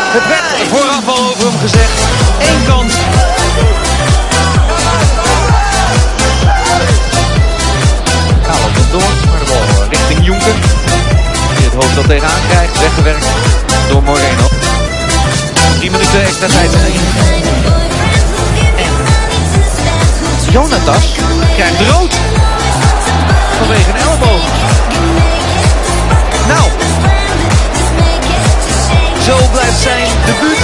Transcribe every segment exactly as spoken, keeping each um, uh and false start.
Het werd vooraf al over hem gezegd. Eén kans. Gaat het door, maar de bal richting Jonker. Die het hoofd al tegenaan krijgt. Weggewerkt door Moreno. Drie minuten extra tijd. Jonatas krijgt rood vanwege een elleboog. Nou, zo blijft zijn debuut.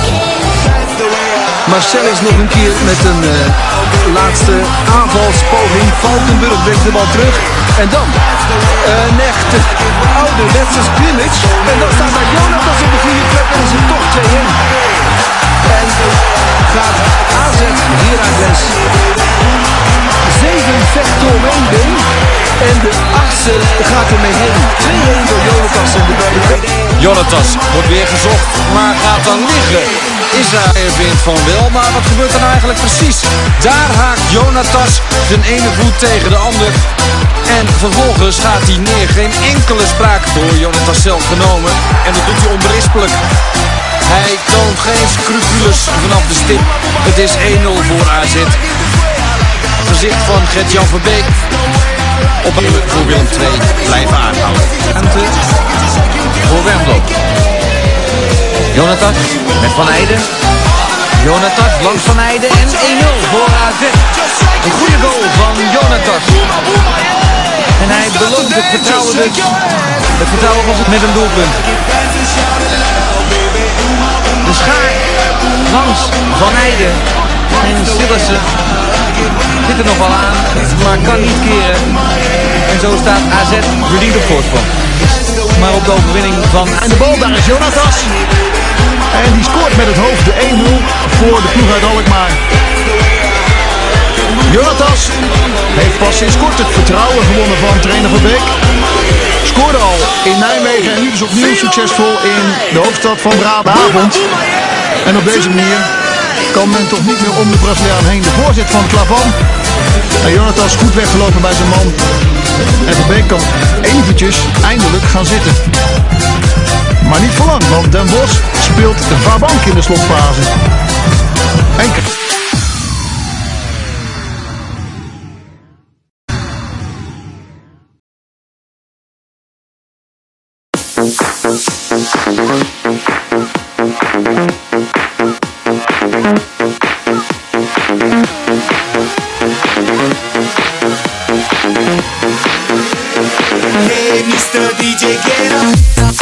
Marcellus nog een keer met een uh, laatste aanvalspoging. Valkenburg brengt de bal terug. En dan een echte ouderwetse scrimmage. En dan staat daar Jonatas op de goede plek en is het toch twee-een. En gaat A Z Heracles zeven vechten om één been. En de achtste gaat ermee heen. twee-een door Jonatas en de beide. Jonatas wordt weer gezocht, maar gaat dan liggen. Israël vindt van wel, maar wat gebeurt er nou eigenlijk precies? Daar haakt Jonatas zijn ene voet tegen de ander. En vervolgens gaat hij neer. Geen enkele sprake door Jonatas zelf genomen. En dat doet hij onberispelijk. Hij toont geen scrupules vanaf de stip. Het is één nul voor A Z. Gezicht van Gert-Jan Verbeek. Op voor Willem twee blijven aanhouden. Ruimte voor Wermlo. Jonatas met Van Eijden. Jonatas langs Van Eijden en één nul voor A Z. Een goede goal van Jonatas. En hij beloont het vertrouwen dus. Het vertrouwen was het met een doelpunt. De schaar langs Van Eijden. En Sillissen zit er nog wel aan, maar kan niet keren. En zo staat A Z verdiend op voorsprong. Maar op de overwinning van... En de bal, daar is Jonatas. En die scoort met het hoofd de één nul voor de ploeg uit Alkmaar. Jonatas heeft pas sinds kort het vertrouwen gewonnen van trainer Verbeek. Scoorde al in Nijmegen en nu dus opnieuw succesvol in de hoofdstad van Brabant. En op deze manier kan men toch niet meer om de Braziliaan heen. De voorzet van Klavan. En Jonatas goed weggelopen bij zijn man. En Verbeek kan eventjes eindelijk gaan zitten. Maar niet voor lang, want Den Bosch speelt de Vabank in de slotfase. Enkel. Hey, mister D J, get up.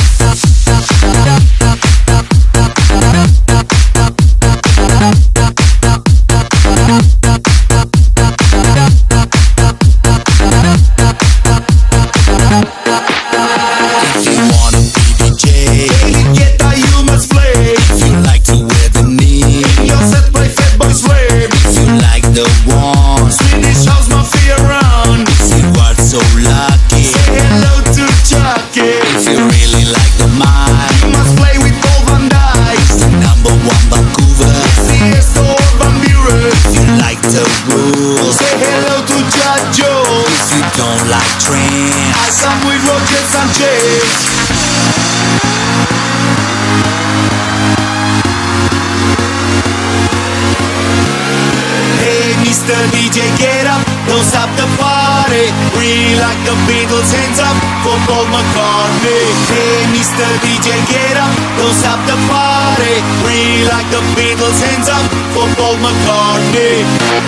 D J, get up, don't stop the party. We like the Beatles, hands up for Paul McCartney. Hey, mister D J, get up, don't stop the party. We like the Beatles, hands up for Paul McCartney.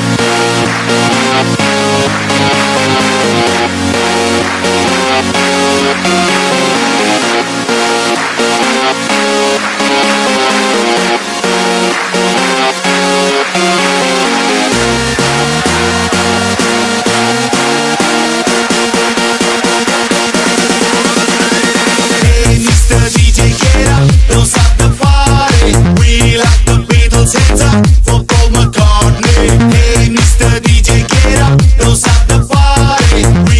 Don't stop the party. We like the Beatles, hands up for Paul McCartney. Hey, mister D J, get up. Don't stop the party. We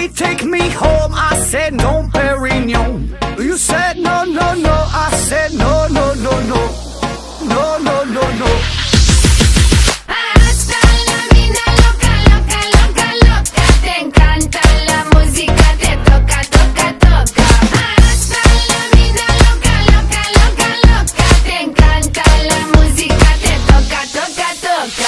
say take me home, I said no, Perignon. You said no, no, no, I said no, no, no, no, no, no, no, no. Hasta la vida loca, loca, loca, loca. Te encanta la música, te toca, toca, toca. Hasta la vida loca, loca, loca, loca. Te encanta la música, te toca, toca, toca.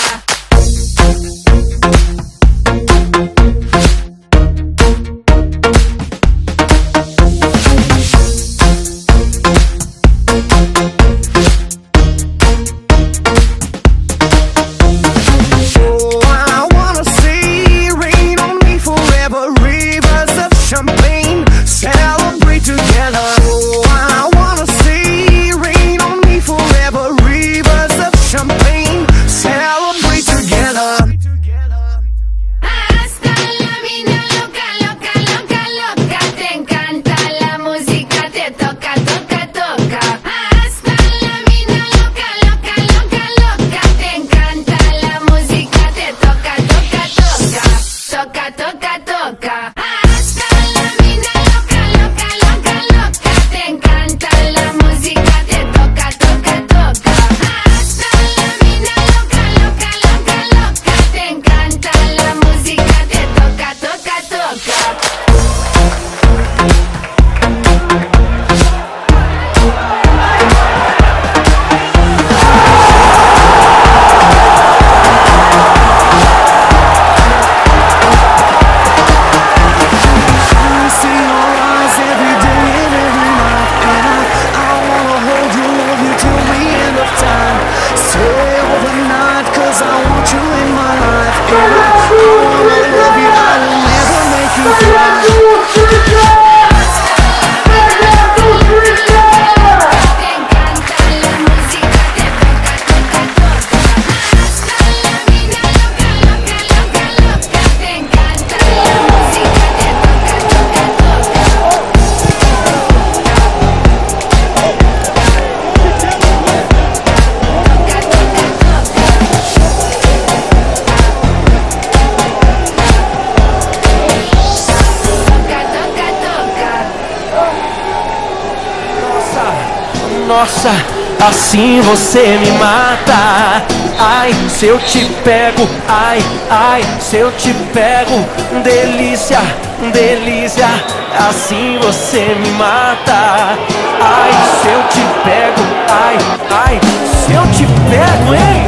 Nossa, assim você me mata. Ai, se eu te pego, ai, ai, se eu te pego, delícia, delícia, assim você me mata. Ai, se eu te pego, ai, ai, se eu te pego, hein?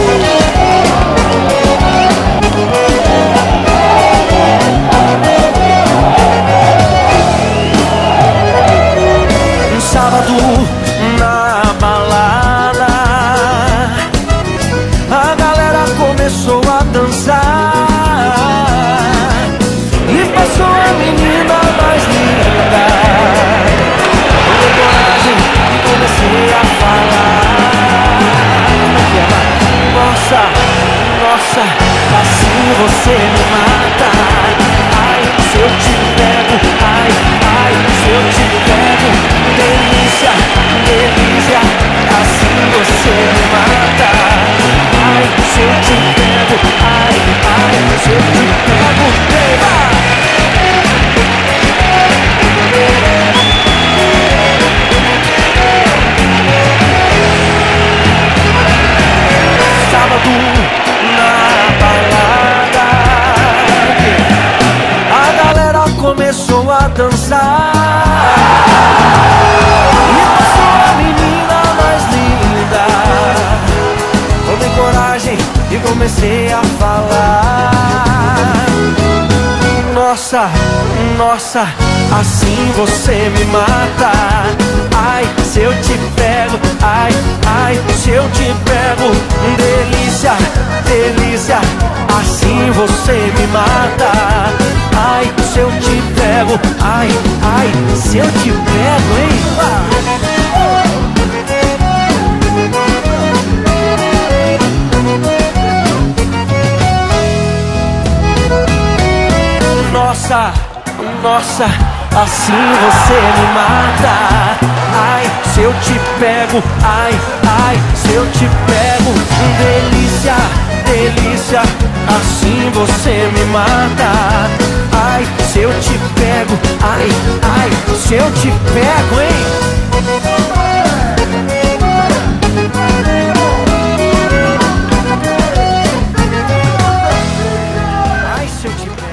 Um sábado na balada, a galera começou a dançar e passou a menina mais linda. Dei coragem e comecei a falar. Nossa, nossa, assim você me mata. Ai, se eu te pego, ai, ai, se eu te pego, delícia, delícia, assim você me mata. Ai, se eu te pego, ai, ai, se eu te pego, pega. Sábado na balada, a galera começou a dançar e passou a menina mais linda. Tomei coragem e comecei a falar. Nossa, nossa, assim você me mata. Ai, se eu te pego, ai, ai, se eu te pego, delícia, delícia, assim você me mata. Ai, se eu te pego, ai, ai, se eu te pego, hein? Nossa, nossa, assim você me mata. Ai, se eu te pego, ai, ai, se eu te pego, delícia, delícia, assim você me mata. Ai, se eu te pego, ai, ai, se eu te pego, hein? Ai, se eu te pego.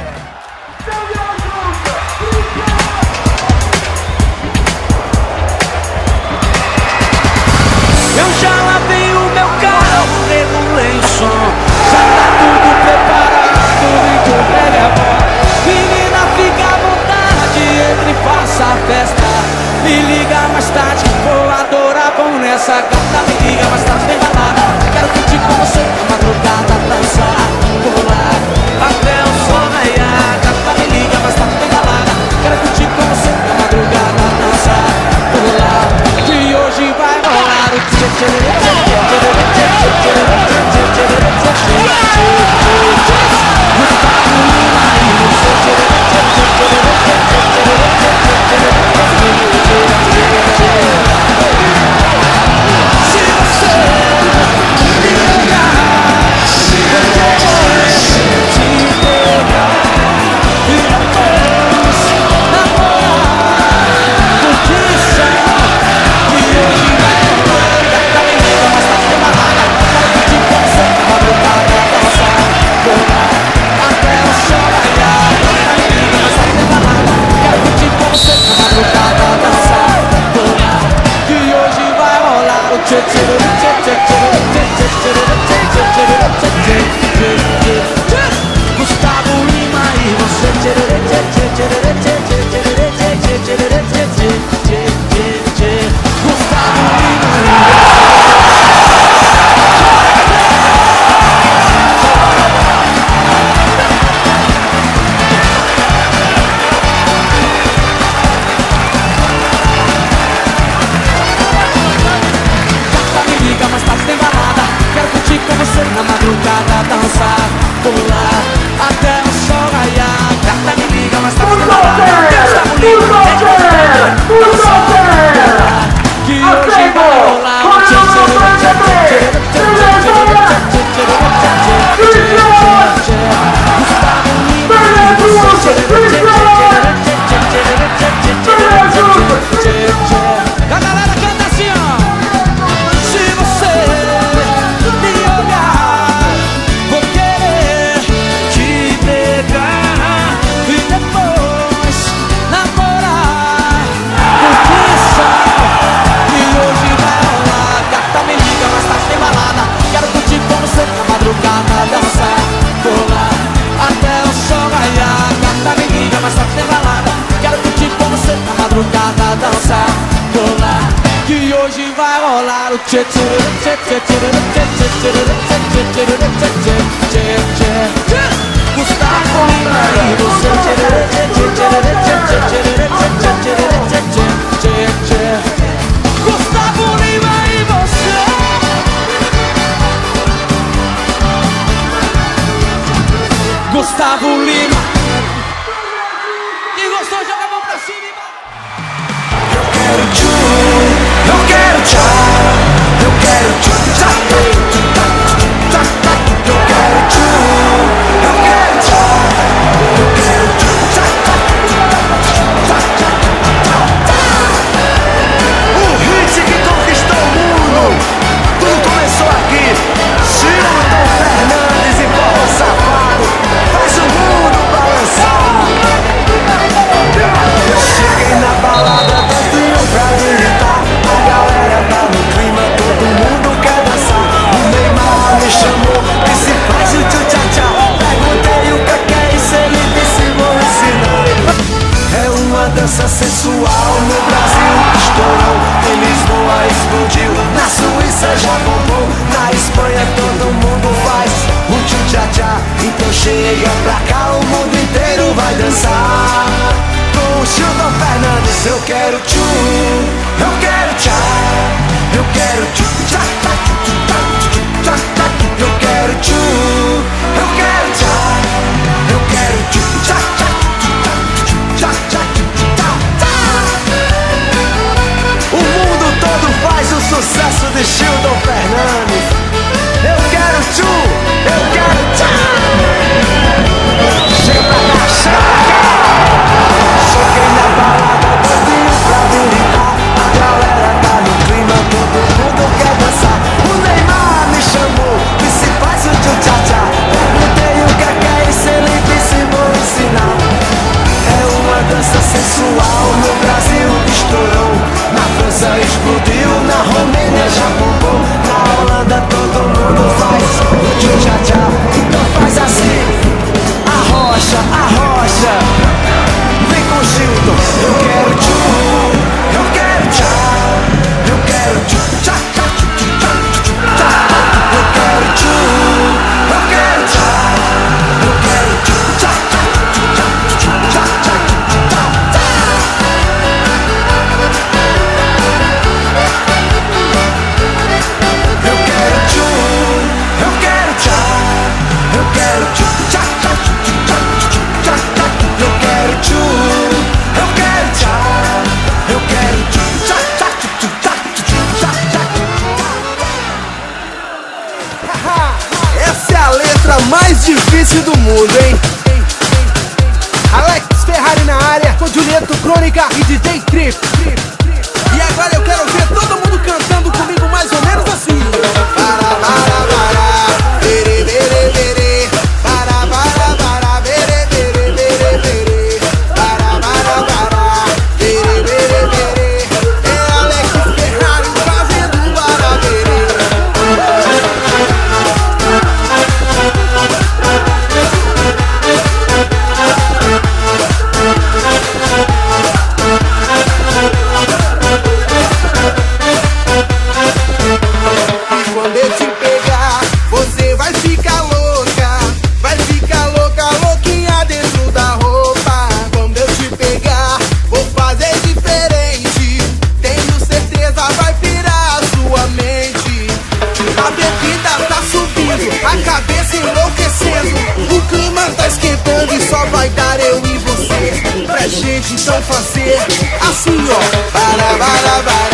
Eu já lavei o meu carro, regulei o som, já tá tudo preparado, entregue a voz. Menina, fica à vontade, entre e faça a festa. Me liga mais tarde, vou adorar com nessa gata. Me liga mais tarde, tem balada. Quero curtir com você na madrugada, dançar, pular até o sol raiar. Gata, me liga mais tarde, tem balada. Quero curtir com você na madrugada, dançar, pular. Que hoje vai rolar o tchê tchê tchê tchê tchê tchê Gustavo Lima e você. Gustavo Lima e na madrugada dançar, pular até o sol raiar. Gata, me liga, mas tá ficando balada. Gustavo Lima, dançar, pular, que hoje vai rolar o tchê tchê tchê tchê tchê tchê. Gustavo Lima e você. A galera canta assim, ó. Se você me olhar, vou querer te pegar e depois namorar. Curtição que hoje vai rolar. Gata, me liga, mas tá sem balada. Quero curtir com você na madrugada, dançar, pular até o sol raiar. Gata, me liga, mas tá sem balada. Quero curtir com você na madrugada, dançar, pular, que hoje vai rolar o tchê tchê tchê tchê tchê tchê tchê tchê tchê tchê tchê. Gustavo Lima e você. Gustavo Lima e você. Gustavo Lima. Quem gostou, joga a mão pra cima e vai. Eu quero tchu, eu quero tchá, eu quero tchu, tchá, tchá, tchá, tchá. Eu quero tchu, eu quero tchá, eu quero tchu, tchá, tchá, tchá, tchá, tchá. O hit que conquistou o mundo, tudo começou aqui. Chilton Fernandes e Forró Safado, faz o mundo balançar. Eu cheguei na balada, tantinho pra gritar. A galera tá no clima, todo mundo quer dançar. O Neymar me chamou, disse faz o tchu-tchá-tchá. Perguntei o que é isso, ele disse vou ensinar. É uma dança sensual, no Brasil estourou, em Lisboa explodiu, na Suíça já bombou, na Espanha todo mundo faz o tchu-tchá-tchá. Então chega pra cá, o mundo inteiro vai dançar. Com o Chilton Fernandes eu quero tchu, eu quero tchá, eu quero tchu, tchá, tchá, tchu, tchá, tchu, tchá, tchá. Eu quero tchu, eu quero tchá, eu quero tchu, tchá, tchá, tchu, tchá, tchá, tchá, tchu, tchá, tchá. O mundo todo faz o sucesso de Chilton Fernandes. Eu quero tchu, eu playlist do mundo, hein? Alex Ferrari na área, com Julieto Crônica e D J Trip. E agora eu quero ver todo mundo cantando comigo mais ou menos assim. Para, para, para, bere, bere, bere. Para, para, para, bere, bere, bere, bere. Para, para, para, bere, bere, bere. É Alex Ferrari fazendo para bere. Quando eu te pegar, você vai ficar louca. Vai ficar louca, louquinha dentro da roupa. Quando eu te pegar, vou fazer diferente. Tenho certeza vai pirar a sua mente. A bebida tá subindo, a cabeça enlouquecendo. O clima tá esquentando e só vai dar eu e você. Pra gente então fazer assim, ó. Para, para, para.